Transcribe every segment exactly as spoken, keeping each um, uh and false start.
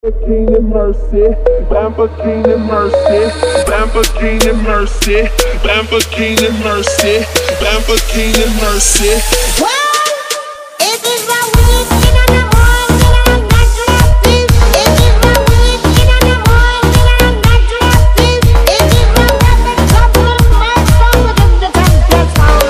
Lamborghini Mercy, Lamborghini Mercy, Lamborghini Mercy, Lamborghini Mercy, Lamborghini Mercy. Well, it is my weekend and I'm on, and I'm not happy. It is my weekend and I'm on, and I'm not happy. It is my weapon, couple of my phone with the defense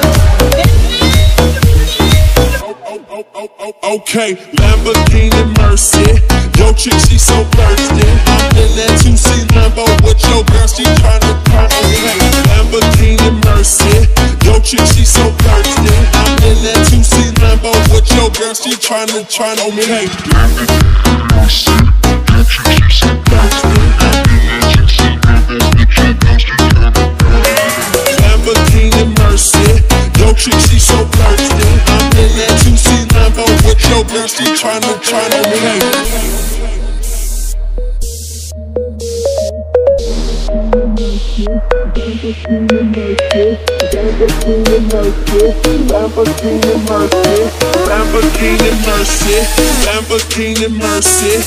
phone. Okay, Lamborghini Mercy. Yo, chick, she so thirsty. I'm in that two C Lambo with your girl, she tryna turn me. Lamborghini Mercy. Yo, chick, she so thirsty. I'm in that two C Lambo with your girl, she tryna turn on me. Hey, Lamborghini Mercy. Yo, chick, she so thirsty. I'm in that two C Lambo with your girl, she tryna turn on me. Lamborghini Mercy. Yo, chick, she so thirsty. I'm in that two C Lambo with your girl, she tryna turn on me. Hey. Lamborghini Mercy, Lamborghini Mercy, Lamborghini Mercy, Lamborghini Mercy, Lamborghini Mercy.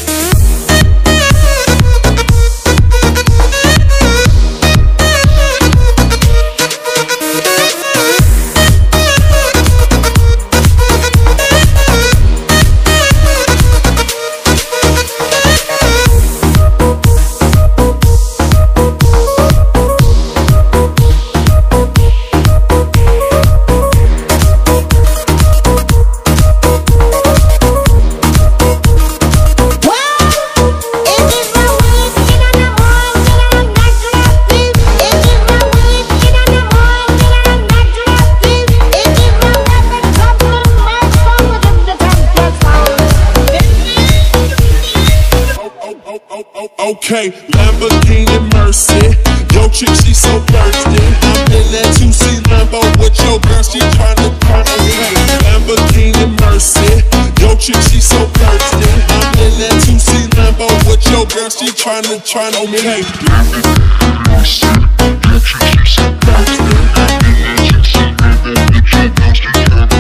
Okay, Lamborghini Mercy. Yo, chick, she so thirsty. I'm in that two C Lambo with your girl, she tryna turn on me. Lamborghini Mercy. Yo, chick, she so thirsty. I'm in that two C Lambo with your girl, she tryna turn on me. Hey, Lamborghini Mercy. Yo, chick, she so thirsty. I'm in that two C Lambo with your girl, she tryna